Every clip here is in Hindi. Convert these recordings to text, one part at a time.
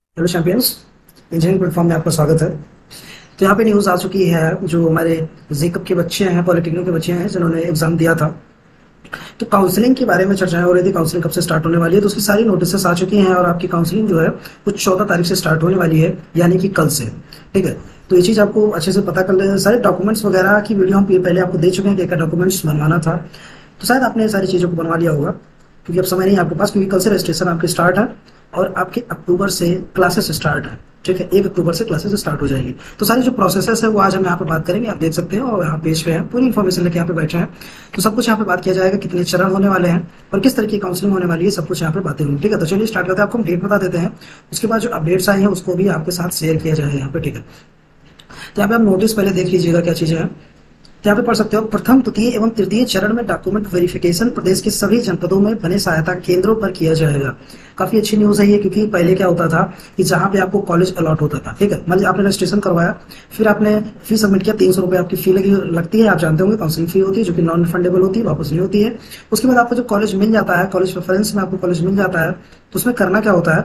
Hello champions. इंजीनियरिंग प्लेटफॉर्म में आपका स्वागत है। तो यहाँ पे न्यूज़ आ चुकी है, जो हमारे जेकब के बच्चे हैं, पॉलिटेक्निक के बच्चे हैं जिन्होंने एग्जाम दिया था, तो काउंसलिंग के बारे में चर्चाएं हो रही थी। काउंसलिंग कब से स्टार्ट होने वाली है, तो उसकी सारी नोटिस आ चुकी हैं और आपकी काउंसलिंग जो है कुछ 14 तारीख से स्टार्ट होने वाली है, यानी कि कल से। ठीक है, तो ये चीज़ आपको अच्छे से पता कर लेना। सारे डॉक्यूमेंट्स वगैरह की वीडियो हम पहले आपको दे चुके हैं कि क्या डॉक्यूमेंट्स बनवाना था, तो शायद आपने सारी चीज़ों को बनवा लिया होगा, क्योंकि अब समय नहीं है आपके पास, क्योंकि कल से रजिस्ट्रेशन आपके स्टार्ट है और आपके अक्टूबर से क्लासेस स्टार्ट है। ठीक है, 1 अक्टूबर से क्लासेस स्टार्ट हो जाएगी। तो सारी जो प्रोसेसेस है वो आज हम यहाँ पे बात करेंगे, आप देख सकते हो, और यहाँ पेज पे है, पूरी इन्फॉर्मेशन लेके यहाँ पे बैठे हैं। तो सब कुछ यहाँ पे बात किया जाएगा, कितने चरण होने वाले हैं और किस तरह की काउंसलिंग होने वाली है, सब कुछ यहाँ पे बातें होंगी। ठीक है, तो चलिए स्टार्ट करते हैं। आपको हम डेट बता देते हैं, उसके बाद जो अपडेट्स आई हैं उसको भी आपके साथ शेयर किया जाएगा यहाँ पे। ठीक है, तो यहाँ पे आप नोटिस पहले देख लीजिएगा क्या चीजें हैं। तो यहाँ पे पढ़ सकते हो, प्रथम द्वितीय एवं तृतीय चरण में डॉक्यूमेंट वेरिफिकेशन प्रदेश के सभी जनपदों में बने सहायता केंद्रों पर किया जाएगा। काफी अच्छी न्यूज है ये, क्योंकि पहले क्या होता था कि जहाँ पे आपको कॉलेज अलॉट होता था, ठीक है, मान लीजिए आपने रजिस्ट्रेशन करवाया, फिर आपने फी सबमिट किया, 300 रुपये आपकी फी लगती है, आप जानते होंगे काउंसिलिंग फी होती है, जो कि नॉन रिफंडेबल होती है, वापस नहीं होती है। उसके बाद आपको जब कॉलेज मिल जाता है, कॉलेज प्रेफरेंस में आपको कॉलेज मिल जाता है, तो उसमें करना क्या होता है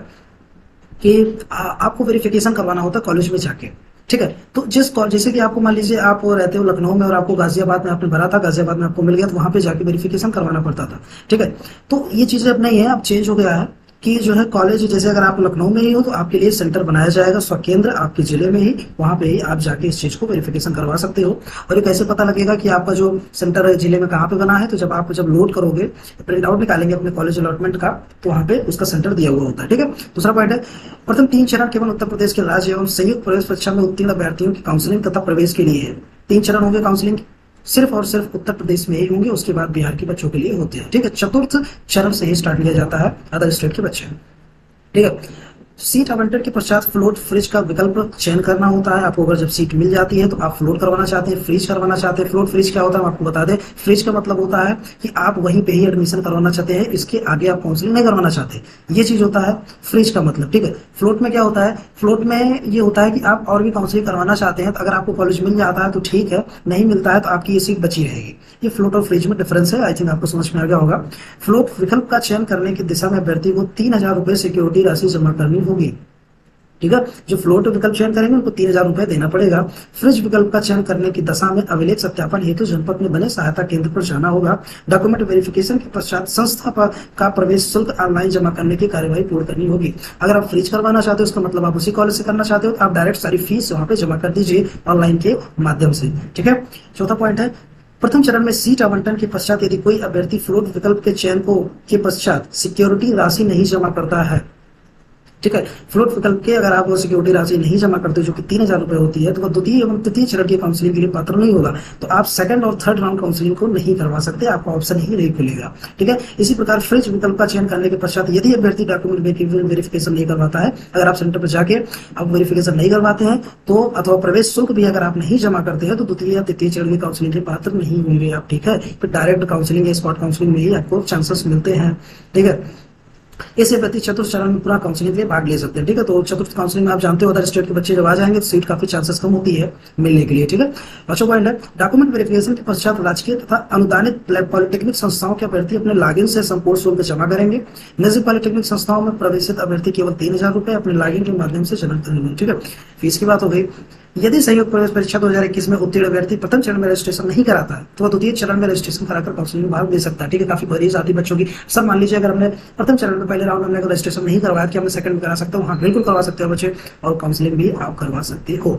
कि आपको वेरिफिकेशन करवाना होता है कॉलेज में जाके। ठीक है, तो जैसे कि आपको मान लीजिए आप रहते हो लखनऊ में और आपको गाजियाबाद में आपने भरा था, गाजियाबाद में आपको मिल गया, तो वहां पे जाके वेरिफिकेशन करवाना पड़ता था। ठीक है, तो ये चीजें अब नहीं है, अब चेंज हो गया है कि जो है कॉलेज, जैसे अगर आप लखनऊ में ही हो तो आपके लिए सेंटर बनाया जाएगा, स्वकेंद्र आपके जिले में ही, वहां पे ही आप जाके इस चीज को वेरिफिकेशन करवा सकते हो। और ये कैसे पता लगेगा कि आपका जो सेंटर है जिले में कहाँ पे बना है, तो जब लोड करोगे, प्रिंट आउट निकालेंगे अपने कॉलेज अलॉटमेंट का, तो वहां पे उसका सेंटर दिया हुआ होता है। ठीक है, दूसरा पॉइंट है, प्रथम 3 चरण केवल उत्तर प्रदेश के राज्य एवं संयुक्त प्रवेश परीक्षा में उत्तीर्ण अभ्यर्थियों की काउंसलिंग तथा प्रवेश के लिए है। 3 चरण होंगे काउंसलिंग, सिर्फ और सिर्फ उत्तर प्रदेश में ही होंगे, उसके बाद बिहार के बच्चों के लिए होते हैं। ठीक है, चतुर्थ चरण से ही स्टार्ट किया जाता है अदर स्टेट के बच्चे। ठीक है, सीट आवंटन के पश्चात फ्लोट फ्रिज का विकल्प चयन करना होता है। आपको अगर जब सीट मिल जाती है तो आप फ्लोट करवाना चाहते हैं, फ्रीज करवाना चाहते हैं। फ्लोट फ्रीज क्या होता है हम आपको बता दें। फ्रीज का मतलब होता है कि आप वहीं पे ही एडमिशन करवाना चाहते हैं, इसके आगे आप काउंसलिंग नहीं करवाना चाहते, ये चीज होता है फ्रीज का मतलब। ठीक है, फ्लोट में क्या होता है, फ्लोट में ये होता है कि आप और भी काउंसलिंग करवाना चाहते हैं, तो अगर आपको कॉलेज मिल जाता है तो ठीक है, नहीं मिलता है तो आपकी ये सीट बची रहेगी। ये फ्लोट और फ्रीज में डिफरेंस है, आई थिंक आपको समझ में आ गया होगा। फ्लोट विकल्प का चयन करने की दिशा में अभ्यर्थी को 3,000 रुपए सिक्योरिटी राशि जमा करनी होगी। ठीक है, जो फ्लोट विकल्प चयन करेंगे उनको 3,000 रुपए देना पड़ेगा। फ्रिज विकल्प का चयन करने की दशा में अभिलेख सत्यापन हेतु जनपद में बने सहायता केंद्र पर जाना होगा। डॉक्यूमेंट वेरिफिकेशन के पश्चात संस्था का प्रवेश शुल्क ऑनलाइन जमा करने की कार्यवाही पूर्ण करनी होगी। अगर आप फ्रीज करवाना चाहते हो, उसका मतलब आप उसी कॉलेज से करना चाहते हो, तो आप डायरेक्ट सारी फीस वहां पे जमा कर दीजिए ऑनलाइन के माध्यम से। ठीक है, चौथा पॉइंट है, प्रथम चरण में सीट आवंटन के पश्चात यदि कोई अभ्यर्थी फ्लोट विकल्प के चयन को के पश्चात सिक्योरिटी राशि नहीं जमा करता है, ठीक है, फ्लोट विकल्प के अगर आप वो सिक्योरिटी राशि नहीं जमा करते जो कि 3,000 रुपए होती है, तो वह द्वितीय एवं तृतीय चरण की काउंसलिंग के लिए पात्र नहीं होगा। तो आप सेकंड और थर्ड राउंड काउंसलिंग को नहीं करवा सकते, आपका ऑप्शन ही नहीं खुलेगा। ठीक है, इसी प्रकार फ्रिज विकल्प का चयन करने के पश्चात यदि अभ्यर्थी डॉक्यूमेंट वेरिफिकेशन नहीं करवाता है, अगर आप सेंटर पर जाके आप वेरिफिकेशन नहीं करवाते हैं तो, अथवा प्रवेश शुल्क भी अगर आप नहीं जमा करते हैं, तो द्वितीय या तृतीय चरण की काउंसलिंग के पात्र नहीं होंगे आप। ठीक है, फिर डायरेक्ट काउंसलिंग या स्पॉट काउंसलिंग में ही आपको चांसेस मिलते हैं। ठीक है, ऐसे व्यक्ति चतुर्थ चरण में पूरा काउंसलिंग में भाग ले सकते हैं। ठीक है, तो चतुर्थ काउंसलिंग में आप जानते हो अदर स्टेट के बच्चे जब आ जाएंगे तो सीट काफी चांसेस कम होती है मिलने के लिए। ठीक है, पांचवा पॉइंट है, डॉक्यूमेंट वेरिफिकेशन के पश्चात राजकीय तथा अनुदानित पॉलिटेक्निक संस्थाओं के अभ्यर्थी अपने लॉगिन से संपूर्ण शुल्क जमा करेंगे। निजी पॉलिटेक्निक संस्थाओं में प्रवेशित अभ्यर्थी केवल 3,000 रुपए अपने लॉगिन के माध्यम से जमा करेंगे। ठीक है, फीस की बात हो गई। यदि संयुक्त प्रवेश परीक्षा 2021 में उत्तीर्ण अभ्यर्थी प्रथम चरण में रजिस्ट्रेशन नहीं कराता है, तो वह द्वितीय चरण में रजिस्ट्रेशन कराकर काउंसलिंग में भाग ले सकता है। ठीक है, काफी बड़ी आती बच्चों की। सर मान लीजिए अगर हमने प्रथम चरण में पहले राउंड में अगर रजिस्ट्रेशन नहीं करवाया, कि हमने सेकंड में करा सकते हो, हाँ बिल्कुल करवा सकते हो बच्चे, और काउंसलिंग भी आप करवा सकते हो।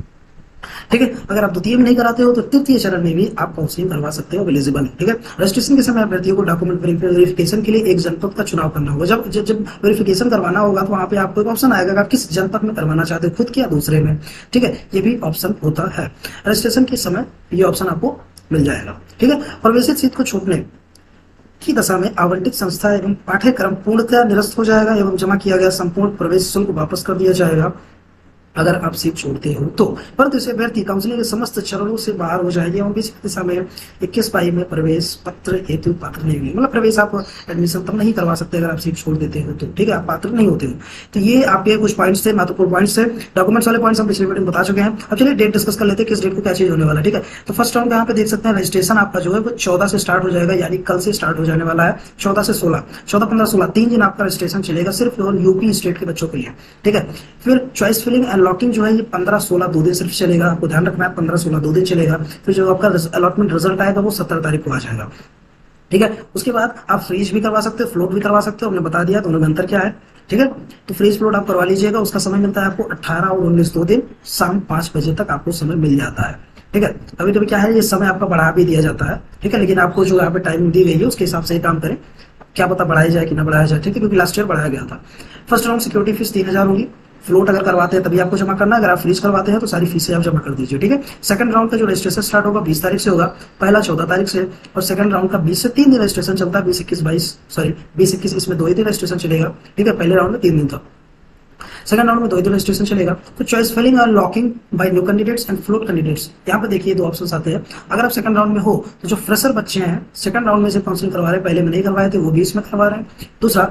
ठीक है, अगर आप द्वितीय में नहीं कराते हो तो तृतीय चरण में भी आप काउंसलिंग करवा सकते हो, एलिजिबल है। ठीक है, रजिस्ट्रेशन के समय अभ्यर्थियों को डॉक्यूमेंट वेरिफिकेशन के लिए एक जनपद का चुनाव करना होगा। जब वेरिफिकेशन करवाना होगा तो वहां पे आपको एक ऑप्शन आएगा, आप किस जनपद में करवाना चाहते हो, खुद के या दूसरे में। ठीक है, ये भी ऑप्शन होता है। रजिस्ट्रेशन के समय ये ऑप्शन आपको मिल जाएगा। ठीक है, प्रवेशित सीट को छूटने की दशा में आवंटित संस्था एवं पाठ्यक्रम पूर्णतः निरस्त हो जाएगा एवं जमा किया गया संपूर्ण प्रवेश शुल्क वापस कर दिया जाएगा। अगर आप सीट छोड़ते हो तो। परंतु इसे अभ्यर्थी काउंसलिंग के समस्त चरणों से बाहर हो जाएगी और किसी दिशा में 21/22 में प्रवेश पत्र हेतु पात्र नहीं होंगे। मतलब प्रवेश आप एडमिशन तब नहीं करवा सकते अगर आप सीट छोड़ देते हो तो, ठीक है, आप पात्र नहीं होते हो। तो ये आपके कुछ पॉइंट्स थे, महत्वपूर्ण पॉइंट्स थे। डॉक्यूमेंट्स वाले पॉइंट्स हम पिछले वीडियो में बता चुके हैं। अब चलिए डेट डिस्कस कर लेते हैं, किस डेट को क्या चीज होने वाला है, ठीक है। तो फर्स्ट राउंड यहाँ पे देख सकते हैं रजिस्ट्रेशन आपका जो है वो 14 से स्टार्ट हो जाएगा, यानी कल से स्टार्ट हो जाने वाला है। 14 से 16, 14, 15, 16 3 दिन आपका रजिस्ट्रेशन चलेगा सिर्फ और यूपी स्टेट के बच्चों के लिए, ठीक है। फिर चॉइस फिलिंग एंड लॉकिंग जो है ये 15, 16 2 दिन सिर्फ चलेगा, आपको ध्यान रखना है 15, 16 2 दिन चलेगा। फिर जो आपका अलॉटमेंट रिजल्ट आएगा वो 17 तारीख को आ जाएगा, ठीक है। उसके बाद आप फ्रीज भी करवा सकते हो, फ्लोट भी करवा सकते हो, हमने बता दिया दोनों में अंतर क्या है, ठीक है। तो फ्रीज फ्लोट आप करवा लीजिएगा, उसका समय मिलता है आपको 18 और 19 2 दिन, शाम 5 बजे तक आपको समय मिल जाता है, ठीक है। कभी कभी क्या है ये समय आपका बढ़ा भी दिया जाता है, ठीक है, लेकिन आपको जो यहाँ पे टाइमिंग दी गई है उसके हिसाब से ही काम करें, क्या पता बढ़ाया जाए कि ना बढ़ाया जाए, ठीक है, क्योंकि लास्ट ईयर बढ़ाया गया था। फर्स्ट राउंड सिक्योरिटी फीस 3000 होगी। फ्लोट अगर करवाते हैं तभी आपको जमा करना है, अगर आप फ्रीज करवाते हैं तो सारी फीसें आप जमा कर दीजिए, ठीक है। सेकंड राउंड का जो रजिस्ट्रेशन स्टार्ट होगा 20 तारीख से होगा, पहला 14 तारीख से, और सेकंड राउंड का 20 से 3 दिन रजिस्ट्रेशन चलता है, 20, 21, 22 सॉरी 20, 21 इसमें 2 ही दिन रजिस्ट्रेशन चलेगा, ठीक है। पहले राउंड में 3 दिन था, सेकंड राउंड में 2 दिन रजिस्ट्रेशन चलेगा। तो चॉइस फिलिंग और locking by new candidates and float candidates, यहाँ पे देखिए 2 ऑप्शंस आते हैं। अगर आप सेकंड राउंड में हो तो जो फ्रेशर बच्चे हैं सेकंड राउंड में से काउंसलिंग करवा रहे हैं, पहले में नहीं करवाए थे वो भी इसमें करवा रहे हैं। दूसरा,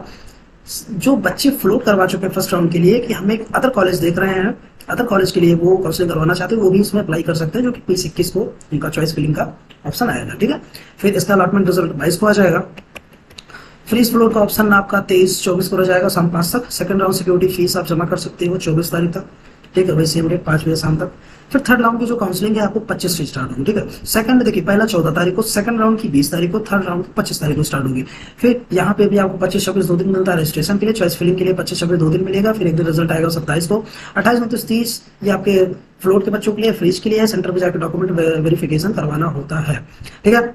जो बच्चे फ्लोट करवा चुके हैं फर्स्ट राउंड के लिए कि हम एक अदर कॉलेज देख रहे हैं, अदर कॉलेज के लिए वो काउंसलिंग करवाना चाहते हैं, वो भी इसमें अप्लाई कर सकते हैं, जो कि 20-21 को उनका चॉइस फिलिंग का ऑप्शन आएगा, ठीक है। फिर इसका अलॉटमेंट रिजल्ट 22 को आ जाएगा। फ्रीज फ्लोट का ऑप्शन आपका 23-24 को रह जाएगा शाम 5 तक। सेकंड राउंड सिक्योरिटी फीस आप जमा कर सकते हो 24 तारीख तक, ठीक है, वही सेम रेट 5 बजे शाम तक। फिर थर्ड राउंड की जो काउंसलिंग है आपको 25 से स्टार्ट होगी, ठीक है। सेकंड देखिए पहला 14 तारीख को, सेकंड राउंड की 20 तारीख को, थर्ड राउंड 25 तारीख को स्टार्ट होगी। फिर यहाँ पे भी आपको 25-26 2 दिन मिलता है रजिस्ट्रेशन के लिए, चॉइस फिलिंग के लिए 25-26 2 दिन मिलेगा। फिर एक दिन रिजल्ट आएगा 27 को, 28, 29, 30 ये आपके फ्लोट के बच्चों के लिए, फ्रीज के लिए सेंटर पर जाकर डॉक्यूमेंट वेरिफिकेशन करवाना होता है, ठीक है।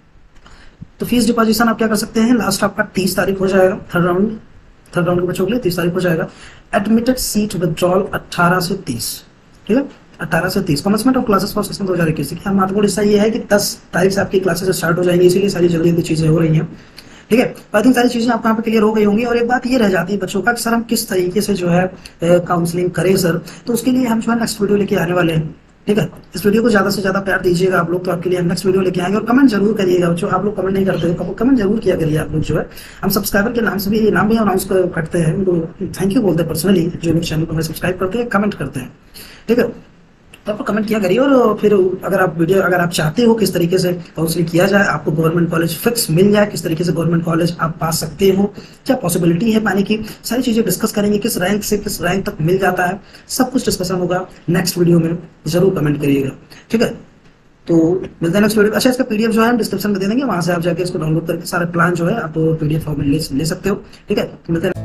तो फीस डिपॉजिशन आप क्या कर सकते हैं, लास्ट आपका 30 तारीख हो जाएगा, थर्ड राउंड के बच्चों के लिए 30 तारीख हो जाएगा। एडमिटेड सीट विड्रॉल 18 से 30, ठीक है, 18 से 30। Commencement of classes for session 2021 की महत्वपूर्ण हिस्सा ये है कि 10 तारीख से आपकी क्लासेस स्टार्ट हो जाएंगी, इसीलिए सारी जल्दी जल्दी चीजें हो रही हैं, ठीक है। आई थिंक सारी चीजें आपको यहाँ पे क्लियर हो गई होंगी। और एक बात ये रह जाती है बच्चों का कि सर हम किस तरीके से जो है काउंसलिंग करें सर, तो उसके लिए हम जो है नेक्स्ट वीडियो लेके आने वाले हैं, ठीक है। इस वीडियो को ज्यादा से ज्यादा प्यार दीजिएगा आप लोग, तो आपके लिए हम नेक्स्ट वीडियो लेके आएंगे। और कमेंट जरूर करिएगा, जो आप लोग कमेंट नहीं करते हो कमेंट जरूर किया करिए आप लोग, जो है हम सब्सक्राइबर के नाम से भी नाम भी अनाउंस करते हैं, उनको थैंक यू बोलते हैं पर्सनली, जो लोग चैनल को हमें सब्सक्राइब करते हैं कमेंट करते हैं, ठीक है। तो आपको कमेंट किया करिए। और फिर अगर आप चाहते हो किस तरीके से काउंसलिंग किया जाए, आपको गवर्नमेंट कॉलेज फिक्स मिल जाए, किस तरीके से गवर्नमेंट कॉलेज आप पा सकते हो, क्या पॉसिबिलिटी है पाने की, सारी चीजें डिस्कस करेंगे। किस रैंक से किस रैंक तक मिल जाता है, सब कुछ डिस्कशन होगा नेक्स्ट वीडियो में, जरूर कमेंट करिएगा, ठीक है। तो मिलते हैं नेक्स्ट वीडियो। अच्छा, इसका पीडीएफ जो है हम डिस्क्रिप्शन में दे देंगे, वहां से आप जाके इसको डाउनलोड करके सारे प्लान जो है आप पीडीएफ फॉर्म में ले सकते हो, ठीक है। तो मिलते हैं।